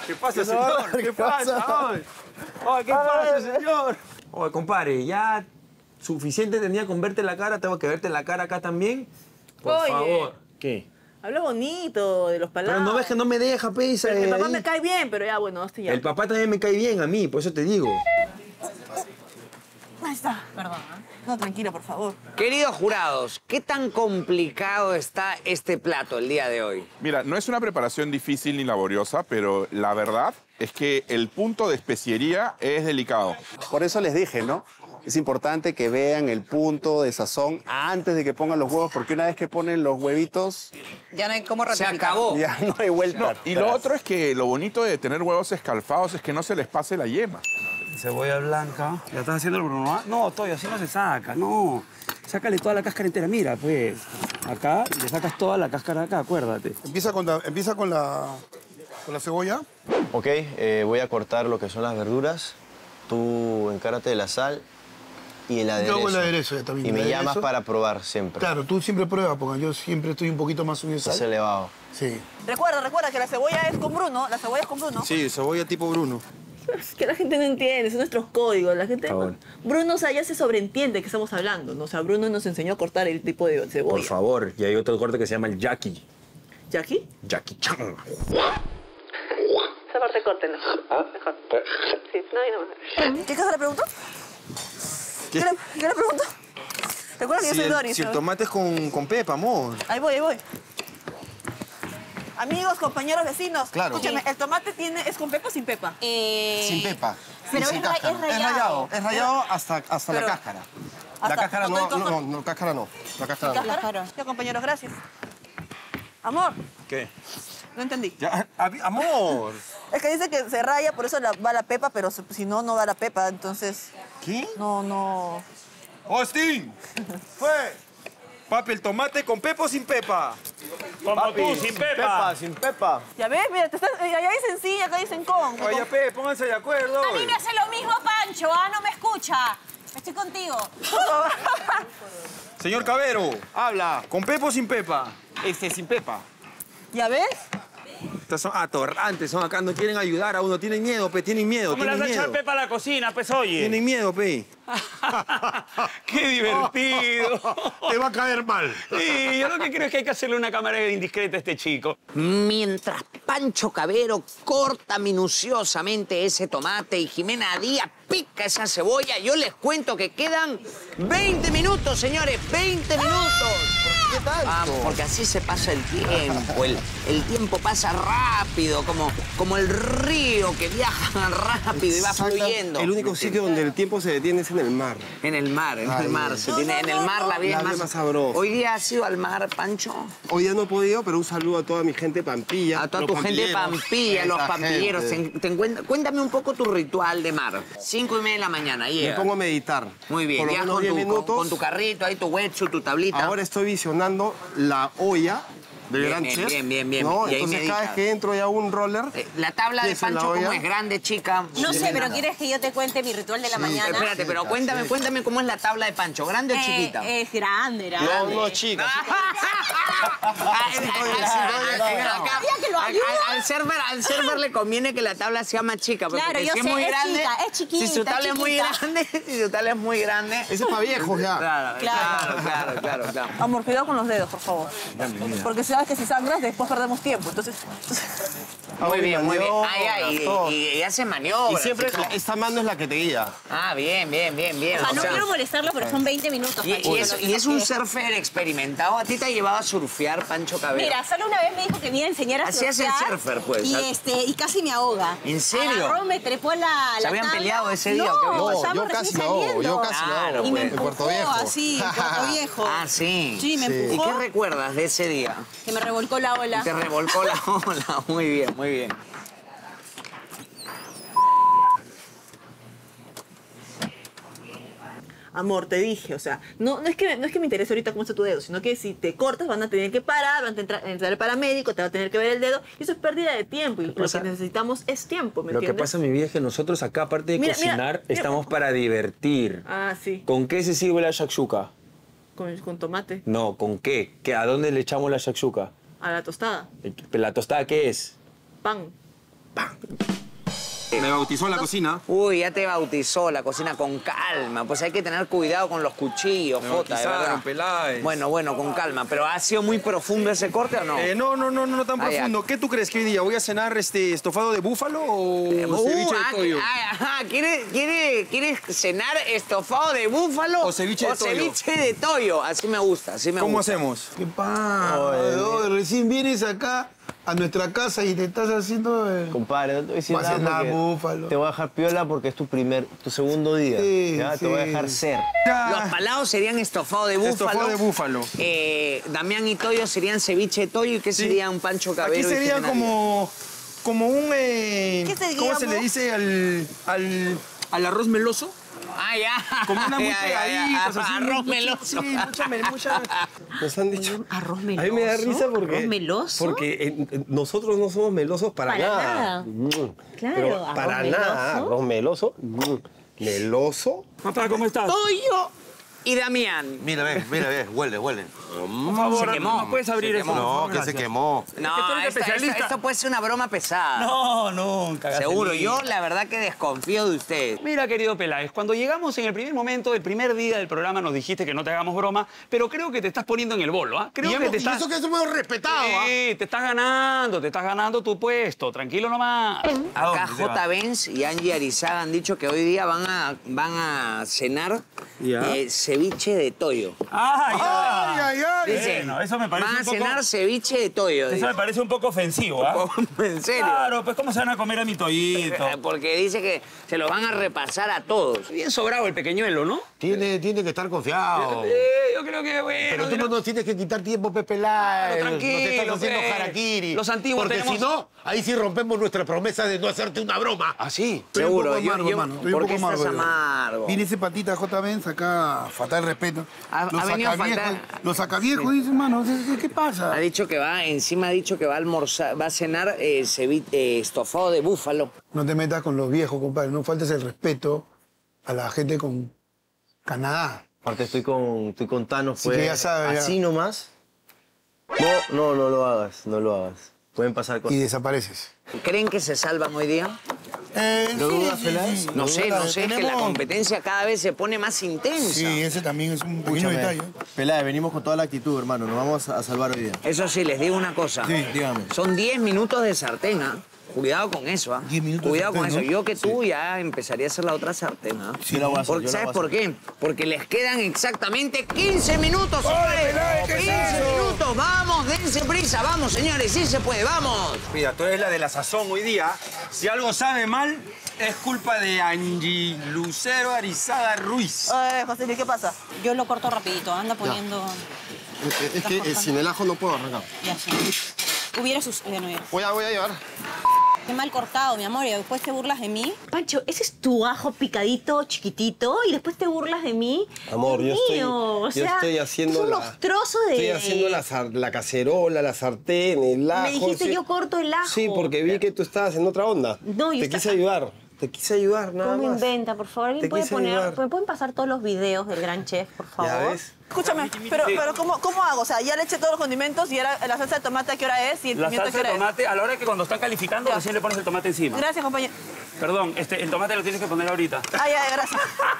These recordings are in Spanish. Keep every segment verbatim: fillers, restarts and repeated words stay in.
¿Qué pasa, señor? ¿Qué, ¿Qué pasa? pasa? Oye, ¿qué pasa, señor? Oye, compadre, ya suficiente tenía con verte la cara, tengo que verte la cara acá también. Por Oye. favor. ¿Qué? Habla bonito de los palabras. Pero no ves que no me deja, pesa. El papá me cae bien, pero ya, bueno, hostia. El papá también me cae bien a mí, por eso te digo. Ahí está, perdón. No, tranquilo, por favor. Queridos jurados, ¿qué tan complicado está este plato el día de hoy? Mira, no es una preparación difícil ni laboriosa, pero la verdad es que el punto de especiería es delicado. Por eso les dije, ¿no? Es importante que vean el punto de sazón antes de que pongan los huevos, porque una vez que ponen los huevitos... Ya no hay cómo Se ratificar. acabó. Ya no hay vuelta. No, y lo atrás. otro es que lo bonito de tener huevos escalfados es que no se les pase la yema. Cebolla blanca. ¿Ya estás haciendo el Bruno? No, Toyo, así no se saca, no. Sácale toda la cáscara entera. Mira, pues, acá le sacas toda la cáscara acá, acuérdate. Empieza con la, empieza con la, con la cebolla. Ok, eh, voy a cortar lo que son las verduras. Tú encárate de la sal y el aderezo. Yo hago el aderezo ya también. Y el me aderezo. llamas para probar siempre. Claro, tú siempre pruebas, porque yo siempre estoy un poquito más subido de Estás sal. elevado. Sí. Recuerda, recuerda que la cebolla es con Bruno. La cebolla es con Bruno. Sí, cebolla tipo Bruno. Es que la gente no entiende, son nuestros códigos. La gente... Por favor. Bruno, o sea, ya se sobreentiende que estamos hablando, ¿no? O sea, Bruno nos enseñó a cortar el tipo de cebolla. Por favor, y hay otro corte que se llama el Jackie. ¿Jackie? Jackie Chan. Esa parte córtenla. Mejor. Sí, no, ahí no. ¿Qué cosa le pregunto? ¿Qué, le, ¿Qué le pregunto? Recuerda que yo soy Doris. Si el ¿no? tomate es con, con pepa, amor. Ahí voy, ahí voy. Amigos, compañeros, vecinos. Claro. Escúchame, ¿el tomate tiene, es con pepa o sin pepa? Eh, Sin pepa. Pero y sin es ra- cáscara. es rallado. Es rayado. Es rayado hasta, hasta Pero- la cáscara. hasta- la cáscara ¿con no, todo el no, cojo? no, no, cáscara no. La cáscara ¿Ya, no. La cáscara. Ya, compañeros, gracias. Amor, ¿Qué? no entendí. Ya, amor. Es que dice que se raya, por eso la- va la pepa, pero si si no, no va la pepa. Entonces, ¿Qué? no, no... ¡Hostín! ¡Fue! Papi, ¿el tomate con pepa o sin pepa? Como tú, sin pepa. sin pepa. Ya ves, mira, te estás, eh, allá dicen sí, acá dicen con. Oye, pe, pónganse de acuerdo. A mí me hace lo mismo Pancho, ¿ah? No me escucha. Estoy contigo. Señor Cabero, Habla. ¿con pepa o sin pepa? Este, sin pepa. ¿Ya ves? Estos son atorrantes, son acá, no quieren ayudar a uno. Tienen miedo, pe, tienen miedo, ¿Cómo le vas tienen a echar miedo. pepa a la cocina, pues, oye? Tienen miedo, pe. ¡Qué divertido! Te va a caer mal. Sí, yo lo que creo es que hay que hacerle una cámara indiscreta a este chico. Mientras Pancho Cabero corta minuciosamente ese tomate y Jimena Díaz pica esa cebolla, yo les cuento que quedan veinte minutos, señores, veinte minutos. ¿Qué tal? Vamos, porque así se pasa el tiempo. El, el tiempo pasa rápido, como, como el río que viaja rápido y va fluyendo. El único sitio donde el tiempo se detiene es en el mar. En el mar, en Ay, el mar. Dios. Se tiene, en el mar la vida La es vida más, más sabrosa. ¿Hoy día has ido al mar, Pancho? Hoy ya no he podido, pero un saludo a toda mi gente pampilla. A toda los tu gente pampilleros. pampilla, los Esa pampilleros. gente. Te- te encuent- cuéntame un poco tu ritual de mar. Cinco y media de la mañana, Me llega. pongo a meditar. Muy bien, Por lo ya menos con diez tu, con, minutos. con tu carrito, ahí tu wetsuit, tu tablita. Ahora estoy visionando la olla del Bien, Gran bien, Chef. bien, bien, bien. ¿no? Y ahí Entonces meditas. cada vez que entro ya a un roller... Eh, la tabla de ¿Piensa en la Pancho, ¿cómo olla? es? ¿Grande, chica? No sé, pero Nada. ¿quieres que yo te cuente mi ritual de la mañana? Espérate, pero cuéntame, cuéntame cómo es la tabla de Pancho. ¿Grande o Eh, chiquita? Es grande, grande. No, no, chica. Sabía que lo ayuda. Al server, al server le conviene que la tabla sea más chica. Porque Claro, yo si es sé, muy es grande, chica, es chiquita, si su tabla es muy chiquita. grande, si su tabla es muy grande. Ese es para viejos ya. Claro, claro, claro, claro, claro. Amor, cuidado con los dedos, por favor. Porque sabes que si sangras, después perdemos tiempo. Entonces, Muy bien, muy bien. Ay, ay, todo. y, y, y hace maniobras. Y siempre chico. esta mano es la que te guía. Ah, bien, bien, bien, bien. O sea, O no sea, quiero molestarlo, pero son veinte minutos. y, Pancho, y es, lo que y es no un quiero. surfer experimentado. ¿A ti te ha llevado a surfear, Pancho Cabello? Mira, solo una vez me dijo que me iba a enseñar a Así es el surfear, surfer, pues. Y, este, y casi me ahoga. ¿En serio? Agarró, me trepó la, la ¿Se habían tabla. peleado ese día o qué? No, No, estábamos yo recién casi me ahogo, saliendo. yo casi me Claro, ahogo. Y me pues. En Puerto empujó Viejo. así, en Puerto Viejo. Ah, sí. Sí, me ¿Y empujó. qué recuerdas de ese día? Que me revolcó la ola. Te revolcó la ola. Muy bien, muy bien. amor, te dije, o sea, no, no, es que, no es que me interese ahorita cómo está tu dedo, sino que si te cortas van a tener que parar, van a entrar, entrar el paramédico, te va a tener que ver el dedo, y eso es pérdida de tiempo, y lo pasa? que necesitamos es tiempo, ¿me Lo que entiendes? pasa, mi vida, es que nosotros acá, aparte de Mira, mira, cocinar, mira. estamos para divertir. Ah, sí, ¿Con qué se sirve la shakshuka? con, con tomate, No, ¿con qué? ¿Qué? ¿A dónde le echamos la shakshuka? a la tostada, ¿La tostada qué es? pan. ¡pam! Me bautizó la cocina. Uy, ya te bautizó la cocina con calma. Pues hay que tener cuidado con los cuchillos, Me Jota, de bautizaron, verdad. Peláez. Bueno, bueno, con calma. ¿Pero ha sido muy profundo ese corte o no? Eh, no, no, no, no tan Ah, ya. profundo. ¿Qué tú crees que hoy día voy a cenar este estofado de búfalo o Uh, ceviche ah, de pollo? ah, ah, ¿Quiere, quiere, ¿Quieres cenar estofado de búfalo O ceviche de toyo? ceviche de toyo? Así me gusta, así me ¿Cómo gusta. hacemos? ¿Qué pasa? Recién vienes acá a nuestra casa y te estás haciendo... El... Compadre, no te voy a decir Va a nada cenar porque búfalo. te voy a dejar piola porque es tu primer, tu segundo día. Sí, ¿ya? sí. Te voy a dejar ser. Los palados serían estofado de búfalo. Estofado de búfalo. Eh, Damián y Toyo serían ceviche de toyo. ¿Y qué sería un Pancho Cabero? Aquí y sería Jimena como, como un... eh, ¿Qué sería, ¿Cómo se le amor? dice al, al, al arroz meloso? Ah, ya. Como una muy Ya, ya, ya. pegaditas, así, Arroz mucha- meloso. Sí, mucha, me- mucha... Nos han dicho. ¿Arroz A meloso? mí me da risa porque. ¿Arroz meloso? Porque eh, eh, nosotros no somos melosos para, Para nada. nada. Mm. Claro, Pero arroz para meloso. nada. Arroz meloso. Mm. Meloso. Papá, ¿cómo estás? Toyo y Damián. Mira, ve, mira, ve, huele, huele. Por favor, Se quemó. ¿no puedes abrir Se eso? quemó. No, que se Gracias. quemó. No, Es que tú eres esta- especialista. esta- esto puede ser una broma pesada. No, nunca. Seguro, Gacelín. yo la verdad que desconfío de usted. Mira, querido Peláez, cuando llegamos en el primer momento, el primer día del programa, nos dijiste que no te hagamos broma, pero creo que te estás poniendo en el bolo, ¿ah? Creo Y, que hemos- te y estás... eso que somos respetados, ¿ah? Sí, te estás ganando, te estás ganando tu puesto. Tranquilo nomás. ¿A Acá dónde te vas? J. Benz y Angie Arizaga han dicho que hoy día van a, van a cenar Ya. eh, ceviche de toyo. ¡Ay, Ay, ay, ay. Dice, Bueno, eso me parece van a un poco... cenar ceviche de toyo. Eso me parece un poco ofensivo, ¿ah? ¿En serio? Claro, pues ¿cómo se van a comer a mi toyito? Eh, Porque dice que se lo van a repasar a todos. Bien sobrado el pequeñuelo, ¿no? Tiene, tiene que estar confiado. Eh, yo creo que, bueno... Pero tú de no lo- nos tienes que quitar tiempo, Pepe Lai. Claro, Nos estás tranquilo, haciendo pe. harakiri. Los antiguos Porque tenemos- si no, ahí sí rompemos nuestra promesa de no hacerte una broma. ¿Ah, sí? Estoy un Seguro, poco yo- amargo, yo- hermano. Estoy ¿por un qué poco estás amargo. amargo? Viene ese patita J. Benz acá, falta de respeto. Ha- los ha venido a sacaviejos, faltar- los sacaviejos, dice, hermano, ¿qué, qué pasa? Ha dicho que va, encima ha dicho que va a almorzar, va a cenar eh, cevi- eh, estofado de búfalo. No te metas con los viejos, compadre. No faltes el respeto a la gente con Canadá. Aparte estoy con, estoy con Thanos, Así pues, que ya sabes, ya. así nomás. No, no, no lo hagas, no lo hagas. Pueden pasar Y cosas. desapareces. ¿Creen que se salvan hoy día? Eh, ¿Lo sí, dudas, sí, Peláez? sí. No Lo sé, dudas, no sé, es que la tenemos- competencia cada vez se pone más intensa. Sí, ese también es un pequeño Escúchame, detalle. Peláez, venimos con toda la actitud, hermano. Nos vamos a salvar hoy día. Eso sí, les digo una cosa. Sí, dígame. Son diez minutos de sartén, ¿ah? Cuidado con eso, ¿ah? diez minutos de Cuidado con sartén, eso. ¿no? Yo que tú ya empezaría a hacer la otra sartén, ¿ah? Sí, la voy a hacer, Porque, yo la ¿sabes voy a por qué? Porque les quedan exactamente quince minutos, señores. quince minutos. Vamos, dense prisa. Vamos, señores. Sí se puede. Vamos. Mira, tú eres la de la sazón hoy día. Si algo sabe mal, es culpa de Angie Lucero Arizaga Ruiz. Ay, José Luis, ¿qué pasa? Yo lo corto rapidito, anda poniendo... Es que eh, sin el ajo no puedo arrancar. Ya, sí. Hubiera sus... Ya no hubiera. Voy a, voy a llevar. Qué mal cortado, mi amor, y después te burlas de mí. Pancho, ese es tu ajo picadito, chiquitito, y después te burlas de mí. Amor, Dios yo estoy, mío, o yo sea, estoy haciendo son la... unos trozos de... Estoy haciendo la, sar- la cacerola, la sartén, el ajo. Me dijiste, sí. yo corto el ajo. Sí, porque vi que tú estabas en otra onda. No, yo Te esta- quise ayudar. Te quise ayudar, nada ¿Cómo más. inventa, por favor? ¿Alguien Te puede quise poner, ayudar. ¿me pueden pasar todos los videos del gran chef, por favor? ¿Ya ves? Escúchame, pero, pero ¿cómo, ¿cómo hago? O sea, ya le eché todos los condimentos y ahora la salsa de tomate, ¿a qué hora es? Y el La pimiento, ¿a salsa qué de hora tomate, a la hora que cuando están calificando, Ya. recién le pones el tomate encima. es? Gracias, compañero. Perdón, este, el tomate lo tienes que poner ahorita. Ay, ay, gracias.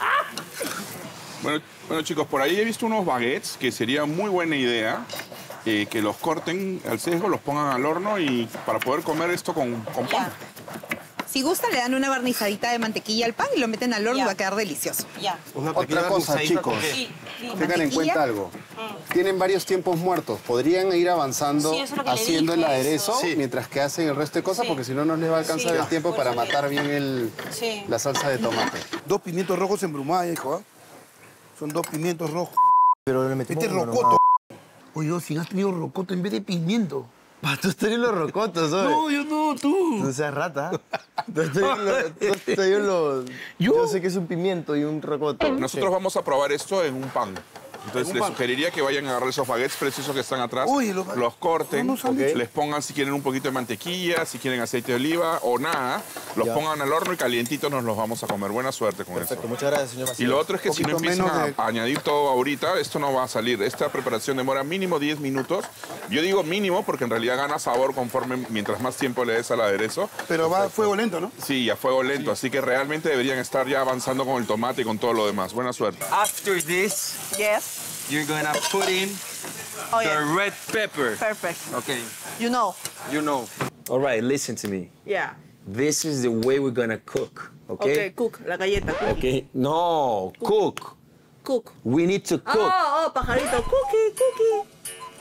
Bueno, bueno, chicos, por ahí he visto unos baguettes que sería muy buena idea eh, que los corten al sesgo, los pongan al horno y para poder comer esto con, con pan. Si gustan, le dan una barnizadita de mantequilla al pan y lo meten al horno Ya. y va a quedar delicioso. Ya. Una Otra pequeña cosa, pinzadita chicos. con- Sí, sí. Tengan en mantequilla. cuenta algo. Tienen varios tiempos muertos. Podrían ir avanzando Sí, eso es lo que le haciendo el dije, aderezo eso. Sí. mientras que hacen el resto de cosas, Sí. porque si no, no les va a alcanzar Sí. el tiempo Por para eso le- matar bien el, Sí. la salsa de tomate. Dos pimientos rojos embrumados, hijo, ¿ah? Son dos pimientos rojos. Pero le metimos Este es normal. rocoto. Oye, si has tenido rocoto en vez de pimiento. Pa, tú estás en los rocotos, ¿sabes? No, yo no, tú. No seas rata. Tú estás en los... tú estás en los- ¿Yo? Yo sé que es un pimiento y un rocoto. Nosotros vamos a probar esto en un pan. Entonces les sugeriría que vayan a agarrar esos baguettes preciosos que están atrás, Uy, los, los- corten, no nos han dicho. les pongan si quieren un poquito de mantequilla, si quieren aceite de oliva o nada, los Ya. pongan al horno y calientitos nos los vamos a comer. Buena suerte con Perfecto, eso. muchas gracias, señor Y Macías. lo otro es que si no Poquito empiezan a, menos de- a añadir todo ahorita, esto no va a salir. Esta preparación demora mínimo diez minutos. Yo digo mínimo porque en realidad gana sabor conforme mientras más tiempo le des al aderezo. Pero va a fuego lento, ¿no? Sí, a fuego lento, así que realmente deberían estar ya avanzando con el tomate y con todo lo demás. Buena suerte. After this, Yes. you're gonna put in Oh, the yeah. red pepper. Perfect. Okay, You know. you know. All right, listen to me. Yeah. This is the way we're gonna cook, Okay, okay? cook, la galleta. Cookie. Okay. No, cook. Cook. We need to cook. Oh, oh, pajarito. Cookie, cookie.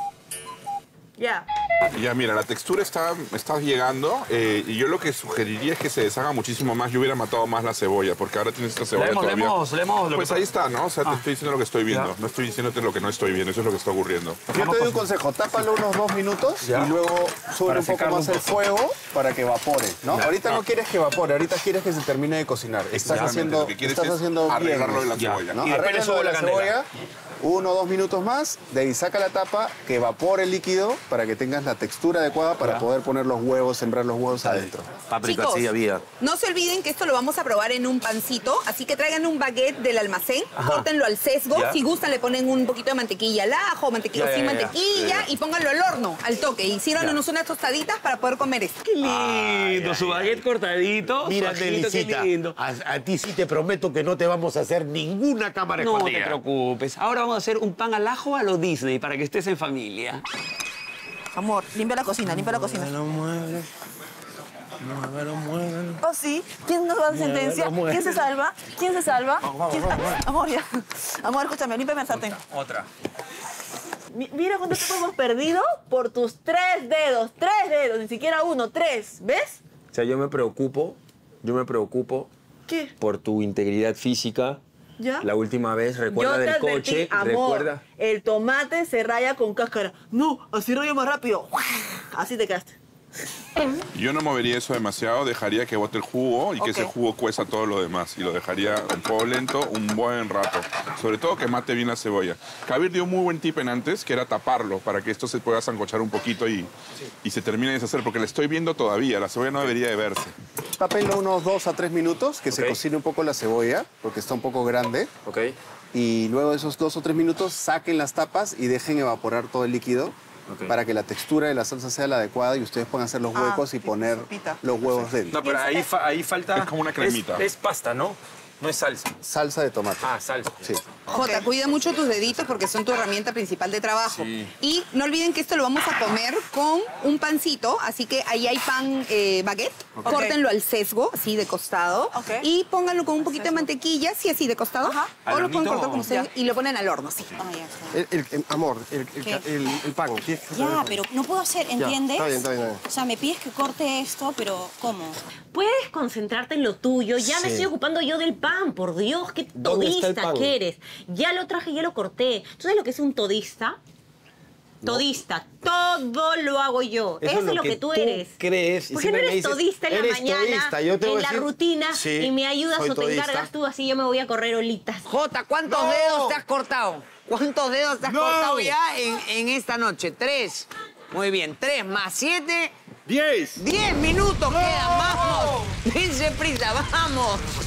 Ya. Ya, mira, la textura está, está llegando eh, y yo lo que sugeriría es que se deshaga muchísimo más. Yo hubiera matado más la cebolla porque ahora tienes esta cebolla Leemos, todavía. leemos, leemos lo Pues que- ahí está, ¿no? O sea, te Ah. estoy diciendo lo que estoy viendo. Ya. No estoy diciéndote lo que no estoy viendo. Eso es lo que está ocurriendo. Yo te doy un consejo, tápalo unos dos minutos Ya. y luego sube Para un poco secarlo más un el poco. fuego para que evapore, ¿no? Ya. Ahorita no Ah. quieres que evapore, ahorita quieres que se termine de cocinar. Estás Exactamente, haciendo, lo que quieres estás es haciendo arreglarlo de la bien, cebolla. ¿no? Y después le Arréglalo subo de la candela. cebolla, uno o dos minutos más, de ahí saca la tapa, que evapore el líquido para que tengas la textura adecuada para Ya. poder poner los huevos, sembrar los huevos adentro. Páprica, Chicos, sí, había. no se olviden que esto lo vamos a probar en un pancito, así que traigan un baguette del almacén, córtenlo al sesgo, Ya. si gustan le ponen un poquito de mantequilla al ajo, mantequilla Ya, sin ya, ya. mantequilla y pónganlo al horno, al toque, y sírvanos unas tostaditas para poder comer esto. Qué lindo, su baguette cortadito. Mira, suavecito, qué Nelicita, lindo. a, a ti sí te prometo que no te vamos a hacer ninguna cámara No te escondida. preocupes. Ahora vamos a hacer un pan al ajo a lo Disney para que estés en familia. Amor, limpia la cocina, limpia la cocina. Muévelo, muévelo. Muévelo, muévelo. Oh, sí. ¿Quién nos va a dar sentencia? muévelo. ¿Quién se salva? ¿Quién se salva? vamos, ¿Quién- vamos, vamos. Amor, ya. Amor, escúchame, límpiame el sartén. Otra. Mi- Mira cuánto tiempo hemos perdido por tus tres dedos. Tres dedos, ni siquiera uno, tres. ¿Ves? O sea, yo me preocupo, yo me preocupo ¿Qué? por tu integridad física. ¿Ya? La última vez, recuerda Yo te del advertí, coche, amor, recuerda. el tomate se raya con cáscara. No, así raya más rápido. Así te quedaste. Yo no movería eso demasiado, dejaría que bote el jugo y que Ok. ese jugo cueza todo lo demás. Y lo dejaría en fuego lento un buen rato. Sobre todo que mate bien la cebolla. Kabir dio un muy buen tip en antes, que era taparlo para que esto se pueda sancochar un poquito y, y se termine de deshacer. Porque le estoy viendo todavía, la cebolla no debería de verse. Tápenlo unos dos a tres minutos, que se Ok. cocine un poco la cebolla, porque está un poco grande. Ok. Y luego de esos dos o tres minutos saquen las tapas y dejen evaporar todo el líquido Ok. para que la textura de la salsa sea la adecuada y ustedes puedan hacer los Ah, huecos y tipo poner sopita. los huevos dentro. No, pero ahí, fa- ahí falta... Es como una cremita. Es, es pasta, ¿no? No es salsa. Salsa de tomate. Ah, salsa. Sí. Jota, cuida mucho tus deditos porque son tu herramienta principal de trabajo. Sí. Y no olviden que esto lo vamos a comer con un pancito, así que ahí hay pan eh, baguette. Córtenlo al sesgo, así de costado. Ok. Y pónganlo con un poquito de mantequilla, sí, así de costado. Ajá. O ¿Al lo pueden hornito cortar o- como ustedes y lo ponen al horno, sí. Ah, El, el- el- amor, el, el, ¿Qué? el- el pan. ¿sí? Ya, pero no puedo hacer, ¿entiendes? está bien, está bien, está bien. O sea, me pides que corte esto, pero ¿cómo? Puedes concentrarte en lo tuyo. Ya me Sí. estoy ocupando yo del pan, por Dios, qué ¿Dónde está el todista pan? que eres. Ya lo traje, ya lo corté. ¿Tú sabes lo que es un todista? Todista, todo lo hago yo. Eso, es lo que, tú eres. crees. y ¿Por qué no siempre me eres dices, todista en la "Eres mañana, todista". Yo te voy en a la decir, rutina, "Sí, y me ayudas soy o te todista". encargas tú, así yo me voy a correr olitas? Jota, ¿cuántos ¡No! dedos te has cortado? ¿Cuántos dedos te has ¡No! cortado ya en, en esta noche? Tres. Muy bien, tres más siete. ¡Diez! Diez minutos quedan, vamos. Dense prisa, vamos.